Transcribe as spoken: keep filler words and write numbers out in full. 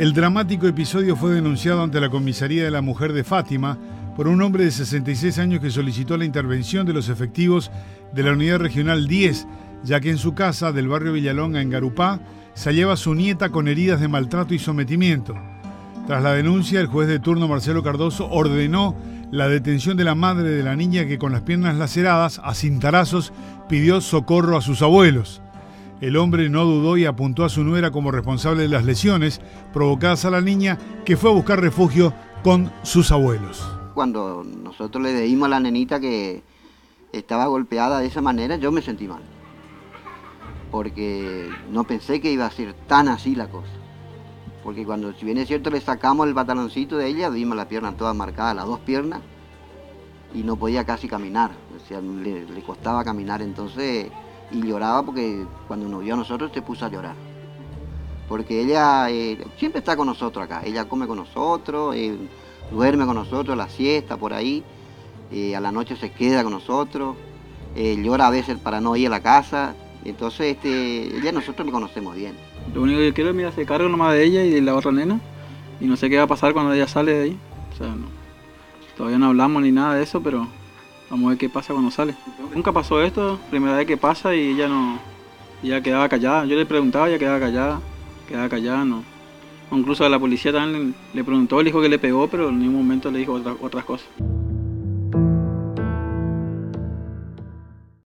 El dramático episodio fue denunciado ante la Comisaría de la Mujer de Fátima por un hombre de sesenta y seis años que solicitó la intervención de los efectivos de la Unidad Regional diez, ya que en su casa del barrio Villalonga, en Garupá, se hallaba su nieta con heridas de maltrato y sometimiento. Tras la denuncia, el juez de turno Marcelo Cardoso ordenó la detención de la madre de la niña que, con las piernas laceradas, a cintarazos, pidió socorro a sus abuelos. El hombre no dudó y apuntó a su nuera como responsable de las lesiones provocadas a la niña, que fue a buscar refugio con sus abuelos. Cuando nosotros le dimos a la nenita que estaba golpeada de esa manera, yo me sentí mal. Porque no pensé que iba a ser tan así la cosa. Porque cuando, si bien es cierto, le sacamos el pantaloncito de ella, vimos la pierna toda marcada, las dos piernas, y no podía casi caminar. O sea, le, le costaba caminar, entonces, y lloraba porque cuando nos vio a nosotros se puso a llorar. Porque ella eh, siempre está con nosotros acá, ella come con nosotros, eh, duerme con nosotros, la siesta por ahí, eh, a la noche se queda con nosotros, eh, llora a veces para no ir a la casa. Entonces, este, ella nosotros le conocemos bien. Lo único que quiero es que se cargue nomás de ella y de la otra nena, y no sé qué va a pasar cuando ella sale de ahí. O sea, no, todavía no hablamos ni nada de eso, pero vamos a ver qué pasa cuando sale. Nunca pasó esto, primera vez que pasa y ella no, ella quedaba callada. Yo le preguntaba, ella quedaba callada, quedaba callada, no. Incluso a la policía también le, le preguntó, le dijo que le pegó, pero en ningún momento le dijo otra, otras cosas.